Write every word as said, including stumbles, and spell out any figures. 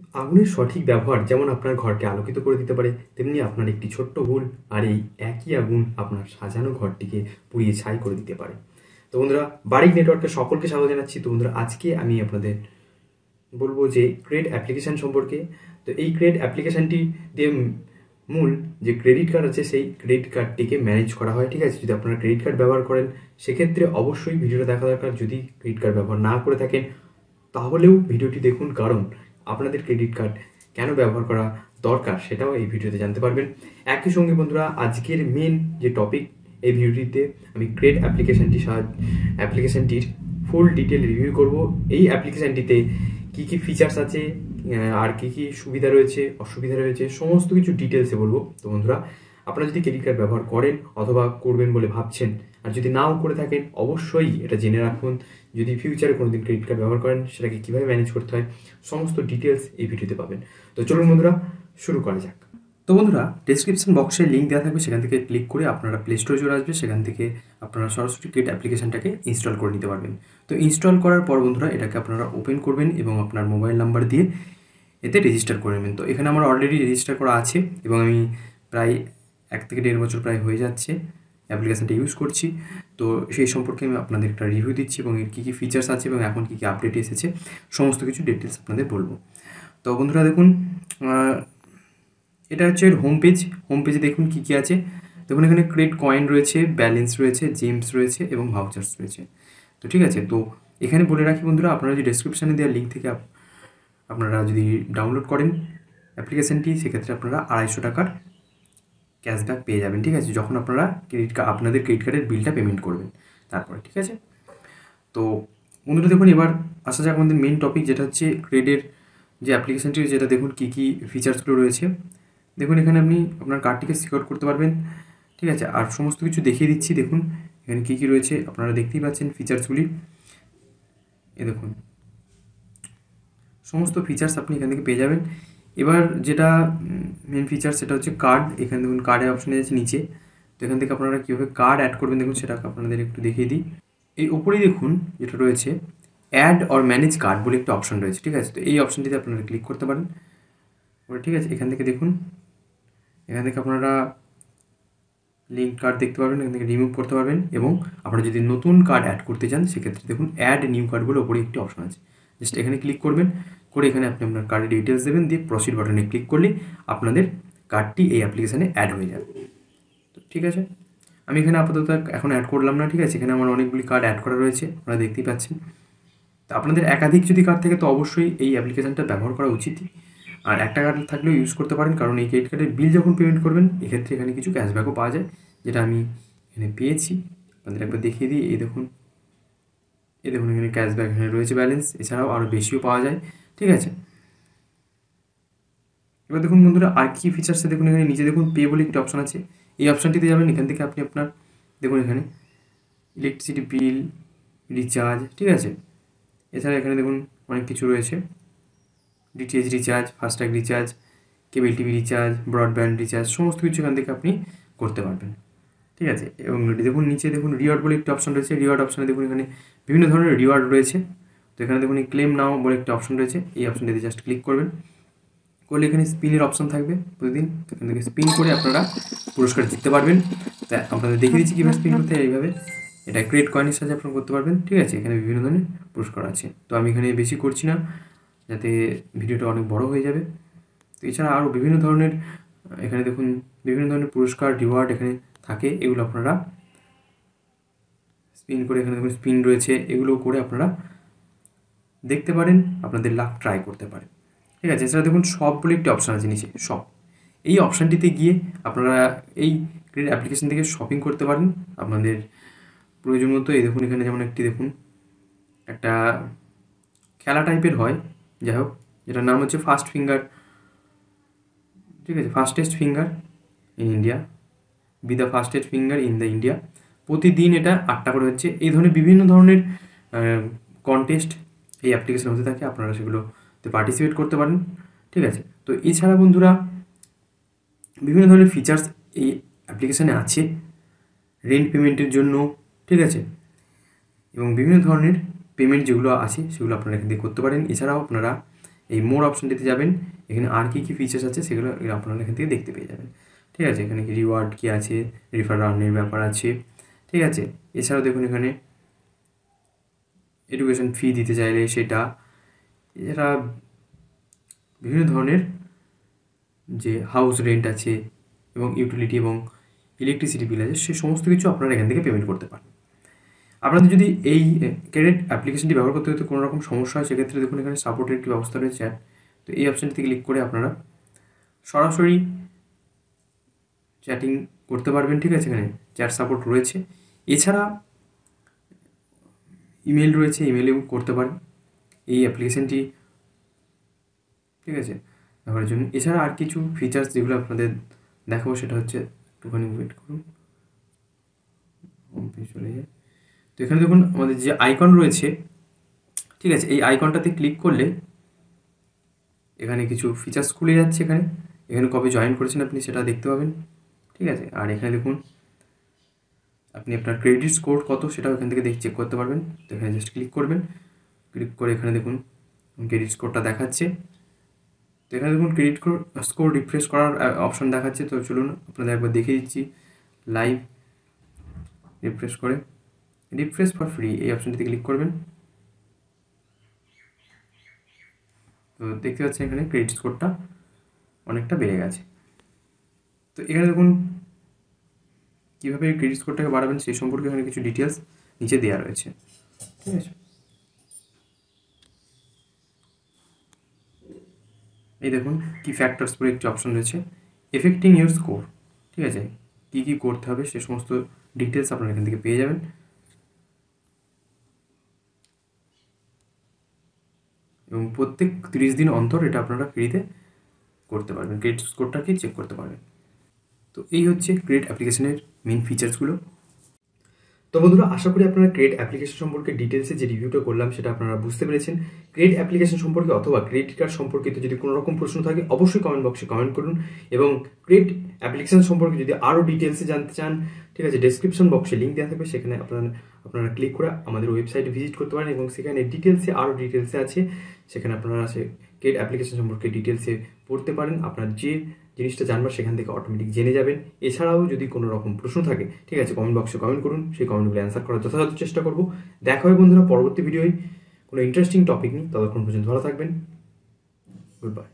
আগুনের সঠিক ব্যবহার যেমন আপনার ঘরকে আলোকিত করে দিতে পারে, তেমনি আপনার একটি ছোট্ট ভুল আর এই একই আগুন আপনার সাজানো ঘরটিকে পুড়িয়ে ছাই করে দিতে পারে। তো বন্ধুরা, বারিক নেটওয়ার্কে সকলকে স্বাগত জানাচ্ছি। তো বন্ধুরা, আজকে আমি আপনাদের বলবো যে ক্রেড অ্যাপ্লিকেশান সম্পর্কে। তো এই ক্রেড অ্যাপ্লিকেশানটি দিয়ে মূল যে ক্রেডিট কার্ড আছে সেই ক্রেডিট কার্ডটিকে ম্যানেজ করা হয়। ঠিক আছে, যদি আপনারা ক্রেডিট কার্ড ব্যবহার করেন সেক্ষেত্রে অবশ্যই ভিডিওটা দেখা দরকার। যদি ক্রেডিট কার্ড ব্যবহার না করে থাকেন তাহলেও ভিডিওটি দেখুন, কারণ আপনাদের ক্রেডিট কার্ড কেন ব্যবহার করা দরকার সেটাও এই ভিডিওতে জানতে পারবেন। একই সঙ্গে বন্ধুরা, আজকের মেন যে টপিক, এই ভিডিওটিতে আমি ক্রেড অ্যাপ্লিকেশানটি অ্যাপ্লিকেশানটির ফুল ডিটেল রিভিউ করব। এই অ্যাপ্লিকেশানটিতে কী কী ফিচার্স আছে আর কী কী সুবিধা রয়েছে অসুবিধা রয়েছে সমস্ত কিছু ডিটেলসে বলবো। তো বন্ধুরা, আপনারা যদি ক্রেডিট কার্ড ব্যবহার করেন অথবা করবেন বলে ভাবছেন, আর যদি নাও করে থাকেন অবশ্যই এটা জেনে রাখুন। যদি ফিউচারে কোনোদিন ক্রেডিট কার্ড ব্যবহার করেন সেটাকে কীভাবে ম্যানেজ করতে হয় সমস্ত ডিটেলস এই ভিডিওতে পাবেন। তো চলুন বন্ধুরা, শুরু করা যাক। তো বন্ধুরা, ডেসক্রিপশন বক্সে লিঙ্ক দেওয়া থাকবে, সেখান থেকে ক্লিক করে আপনারা প্লে স্টোরে চলে আসবে। সেখান থেকে আপনারা সরাসরি ক্রেড অ্যাপ্লিকেশানটাকে ইনস্টল করে নিতে পারবেন। তো ইনস্টল করার পর বন্ধুরা, এটাকে আপনারা ওপেন করবেন এবং আপনার মোবাইল নাম্বার দিয়ে এতে রেজিস্টার করে নেবেন। তো এখানে আমার অলরেডি রেজিস্টার করা আছে এবং আমি প্রায় এক থেকে দেড় বছর প্রায় হয়ে যাচ্ছে অ্যাপ্লিকেশানটা ইউজ করছি। তো সেই সম্পর্কে আমি আপনাদের একটা রিভিউ দিচ্ছি এবং এর কী কী ফিচার্স আছে এবং এখন কী কী আপডেট এসেছে সমস্ত কিছু ডিটেলস আপনাদের বলবো। তো বন্ধুরা দেখুন, এটা হচ্ছে এর হোম পেজ। হোম পেজে দেখুন কী কী আছে। দেখুন এখানে ক্রেড কয়েন রয়েছে, ব্যালেন্স রয়েছে, জেমস রয়েছে এবং ভাউচার্স রয়েছে। তো ঠিক আছে, তো এখানে বলে রাখি বন্ধুরা, আপনারা যদি ডেসক্রিপশানে দেওয়া লিঙ্ক থেকে আপনারা যদি ডাউনলোড করেন অ্যাপ্লিকেশানটি, সেক্ষেত্রে আপনারা আড়াইশো টাকার ক্যাশব্যাক পেয়ে যাবেন। ঠিক আছে, যখন আপনারা ক্রেডিট কার্ড আপনাদের ক্রেডিট কার্ডের বিলটা পেমেন্ট করবেন তারপরে। ঠিক আছে, তো বন্ধুরা দেখুন, এবার আসা যাক আমাদের মেন টপিক, যেটা হচ্ছে ক্রেডের যে অ্যাপ্লিকেশানটি, যেটা দেখুন কী কী ফিচার্সগুলো রয়েছে। দেখুন এখানে আপনি আপনার কার্ডটিকে সিকিউর করতে পারবেন। ঠিক আছে, আর সমস্ত কিছু দেখিয়ে দিচ্ছি। দেখুন এখানে কী কী রয়েছে আপনারা দেখতেই পাচ্ছেন ফিচার্সগুলি। এ দেখুন সমস্ত ফিচার্স আপনি এখান থেকে পেয়ে যাবেন। এবার যেটা মেন ফিচার্স সেটা হচ্ছে কার্ড। এখানে দেখুন কার্ডের অপশানে আছে নিচে। তো এখান থেকে আপনারা কীভাবে কার্ড অ্যাড করবেন দেখুন সেটা আপনাদের একটু দেখিয়ে দিই। এই ওপরেই দেখুন যেটা রয়েছে অ্যাড অর ম্যানেজ কার্ড বলে একটা অপশান রয়েছে। ঠিক আছে, তো এই অপশানটিতে আপনারা ক্লিক করতে পারেন। ঠিক আছে, এখান থেকে দেখুন, এখান থেকে আপনারা লিঙ্ক কার্ড দেখতে পারবেন, এখান থেকে রিমুভ করতে পারবেন এবং আপনারা যদি নতুন কার্ড অ্যাড করতে চান সেক্ষেত্রে দেখুন অ্যাড নিউ কার্ড বলে ওপরে একটি অপশান আছে। জাস্ট এখানে ক্লিক করবেন, করে এখানে আপনি আপনার কার্ডের ডিটেলস দেবেন, দিয়ে প্রসিড বাটনে ক্লিক করলে আপনাদের কার্ডটি এই অ্যাপ্লিকেশানে অ্যাড হয়ে যাবে। তো ঠিক আছে, আমি এখানে আপাতত এখন অ্যাড করলাম না। ঠিক আছে, এখানে আমার অনেকগুলি কার্ড অ্যাড করা রয়েছে, আপনারা দেখতেই পাচ্ছেন। তো আপনাদের একাধিক যদি কার্ড থাকে তো অবশ্যই এই অ্যাপ্লিকেশানটা ব্যবহার করা উচিত, আর একটা কার্ড থাকলেও ইউজ করতে পারেন, কারণ এই ক্রেডিট কার্ডের বিল যখন পেমেন্ট করবেন এক্ষেত্রে এখানে কিছু ক্যাশব্যাকও পাওয়া যায়, যেটা আমি এখানে পেয়েছি। আপনাদের একবার দেখিয়ে দিই। এই দেখুন, এই দেখুন এখানে ক্যাশব্যাক এখানে রয়েছে ব্যালেন্স, এছাড়াও আরও বেশিও পাওয়া যায়। ঠিক আছে, এবার দেখুন বন্ধুরা আর কী ফিচার্সে দেখুন, এখানে নিচে দেখুন পে বলে একটি অপশান আছে। এই অপশানটিতে যাবেন, এখান থেকে আপনি আপনার দেখুন এখানে ইলেকট্রিসিটি বিল, রিচার্জ, ঠিক আছে, এছাড়া এখানে দেখুন অনেক কিছু রয়েছে, DTH recharge, FASTag recharge, cable TV recharge, broadband recharge, সমস্ত কিছু এখান থেকে আপনি করতে পারবেন। ঠিক আছে, এবং দেখুন নিচে দেখুন রিওয়ার্ড বলে একটি অপশান রয়েছে। রিওয়ার্ড অপশানে দেখুন এখানে বিভিন্ন ধরনের রিওয়ার্ড রয়েছে। তো এখানে দেখুন এই ক্লেম নাও বলে একটা অপশান রয়েছে, এই অপশানটিতে জাস্ট ক্লিক করবেন, করলে এখানে স্পিনের অপশান থাকবে প্রতিদিন। এখান থেকে স্পিন করে আপনারা পুরস্কার জিততে পারবেন। তাই আপনাদের দেখিয়ে দিচ্ছি কীভাবে স্পিন করতে হয়। এইভাবে এটা ক্রেড কয়েনের সাহায্যে আপনারা করতে পারবেন। ঠিক আছে, এখানে বিভিন্ন ধরনের পুরস্কার আছে। তো আমি এখানে বেশি করছি না যাতে ভিডিওটা অনেক বড় হয়ে যাবে। তো এছাড়া আরও বিভিন্ন ধরনের এখানে দেখুন বিভিন্ন ধরনের পুরস্কার রিওয়ার্ড এখানে থাকে, এগুলো আপনারা স্পিন করে, এখানে দেখুন স্পিন রয়েছে, এগুলো করে আপনারা দেখতে পারেন, আপনাদের লাক ট্রাই করতে পারেন। ঠিক আছে, এছাড়া দেখুন সব বলে একটি অপশান আছে নিচে, সব। এই অপশানটিতে গিয়ে আপনারা এই ক্রেডিট অ্যাপ্লিকেশান থেকে শপিং করতে পারেন আপনাদের প্রয়োজন মতো। এই দেখুন এখানে যেমন একটি দেখুন একটা খেলা টাইপের হয়, যাই হোক, যেটার নাম হচ্ছে ফাস্ট ফিঙ্গার। ঠিক আছে, fastest finger in India, be the fastest finger in the India. প্রতিদিন এটা আটটা করে হচ্ছে। এই ধরনের বিভিন্ন ধরনের কন্টেস্ট এই অ্যাপ্লিকেশান হতে থাকে, আপনারা সেগুলোতে পার্টিসিপেট করতে পারেন। ঠিক আছে, তো এছাড়া বন্ধুরা বিভিন্ন ধরনের ফিচার্স এই অ্যাপ্লিকেশানে আছে রেন্ট পেমেন্টের জন্য। ঠিক আছে, এবং বিভিন্ন ধরনের পেমেন্ট যেগুলো আছে সেগুলো আপনারা এখান থেকে করতে পারেন। এছাড়াও আপনারা এই মোর অপশনটিতে যাবেন, এখানে আর কী কী ফিচার্স আছে সেগুলো আপনারা এখান থেকে দেখতে পেয়ে যাবেন। ঠিক আছে, এখানে কি রিওয়ার্ড কী আছে, রেফার আর্নের ব্যাপার আছে। ঠিক আছে, এছাড়াও দেখুন এখানে এডুকেশন ফি দিতে চাইলে সেটা, এছাড়া বিভিন্ন ধরনের যে হাউস রেন্ট আছে এবং ইউটিলিটি এবং ইলেকট্রিসিটি বিল আছে, সে সমস্ত কিছু আপনারা এখান থেকে পেমেন্ট করতে পারেন। আপনাদের যদি এই ক্রেডিট অ্যাপ্লিকেশনটি ব্যবহার করতে করতে কোনো রকম সমস্যা হয়, সেক্ষেত্রে দেখুন এখানে সাপোর্টের একটি ব্যবস্থা রয়েছে চ্যাট। তো এই অপশানটিতে ক্লিক করে আপনারা সরাসরি চ্যাটিং করতে পারবেন। ঠিক আছে, এখানে চ্যাট সাপোর্ট রয়েছে। এছাড়া ইমেল রয়েছে, ইমেলেও করতে পারেন এই অ্যাপ্লিকেশনটি। ঠিক আছে, ব্যবহারের জন্য। এছাড়া আর কিছু ফিচার্স যেগুলো আপনাদের দেখাবো সেটা হচ্ছে, একটুখানি ওয়েট করুন, হোম পেজ চলে যায়। তো এখানে দেখুন আমাদের যে আইকন রয়েছে, ঠিক আছে, এই আইকনটাতে ক্লিক করলে এখানে কিছু ফিচার্স খুলে যাচ্ছে। এখানে এখানে কবে জয়েন করেছেন আপনি সেটা দেখতে পাবেন। ঠিক আছে, আর এখানে দেখুন আপনি আপনার ক্রেডিট স্কোর কত সেটাও এখান থেকে দেখে চেক করতে পারবেন। তো এখানে জাস্ট ক্লিক করবেন, ক্লিক করে এখানে দেখুন ক্রেডিট স্কোরটা দেখাচ্ছে। তো এখানে দেখুন ক্রেডিট স্কোর রিফ্রেশ করার অপশন দেখাচ্ছে। তো চলুন আপনাদের একবার দেখিয়ে দিচ্ছি লাইভ। রিফ্রেশ করে রিফ্রেশ ফর ফ্রি এই অপশনটিতে ক্লিক করবেন। তো দেখতে পাচ্ছেন এখানে ক্রেডিট স্কোরটা অনেকটা বেড়ে গেছে। তো এখানে দেখুন কীভাবে ক্রেডিট স্কোরটাকে বাড়াবেন সেই সম্পর্কে এখানে কিছু ডিটেলস নিচে দেওয়া রয়েছে। ঠিক আছে, এই দেখুন কি ফ্যাক্টরস বলে একটি অপশন রয়েছে, এফেক্টিং ইউর স্কোর। ঠিক আছে, কী কী করতে হবে সে সমস্ত ডিটেলস আপনারা এখান থেকে পেয়ে যাবেন। এবং প্রত্যেক তিরিশ দিন অন্তর এটা আপনারা ফ্রিতে করতে পারবেন, ক্রেডিট স্কোরটাকে চেক করতে পারবেন। তো এই হচ্ছে ক্রেডিট অ্যাপ্লিকেশনের মেন ফিচার্সগুলো। তো বন্ধুরা, আশা করি আপনারা ক্রেডিট অ্যাপ্লিকেশন সম্পর্কে ডিটেলসে যে রিভিউটা করলাম সেটা আপনারা বুঝতে পেরেছেন। ক্রেডিট অ্যাপ্লিকেশন সম্পর্কে অথবা ক্রেডিট কার্ড সম্পর্কিত যদি কোনো রকম প্রশ্ন থাকে অবশ্যই কমেন্ট বক্সে কমেন্ট করুন। এবং ক্রেডিট অ্যাপ্লিকেশন সম্পর্কে যদি আরও ডিটেলসে জানতে চান, ঠিক আছে, ডেসক্রিপশন বক্সে লিঙ্ক দেওয়া থাকবে, সেখানে আপনারা আপনারা ক্লিক করে আমাদের ওয়েবসাইটে ভিজিট করতে পারেন এবং সেখানে ডিটেলসে আরও ডিটেলসে আছে, সেখানে আপনারা সে ক্রেডিট অ্যাপ্লিকেশন সম্পর্কে ডিটেলসে পড়তে পারেন। আপনার যে জিনিসটা জানবার সেখান থেকে অটোমেটিক জেনে যাবেন। এছাড়াও যদি কোনো রকম প্রশ্ন থাকে, ঠিক আছে, কমেন্ট বক্সে কমেন্ট করুন, সেই কমেন্টগুলো অ্যান্সার করার যথাযথ চেষ্টা করব। দেখা হবে বন্ধুরা পরবর্তী ভিডিওয় কোনো ইন্টারেস্টিং টপিক নিয়ে। ততক্ষণ পর্যন্ত ভালো থাকবেন, গুড বাই।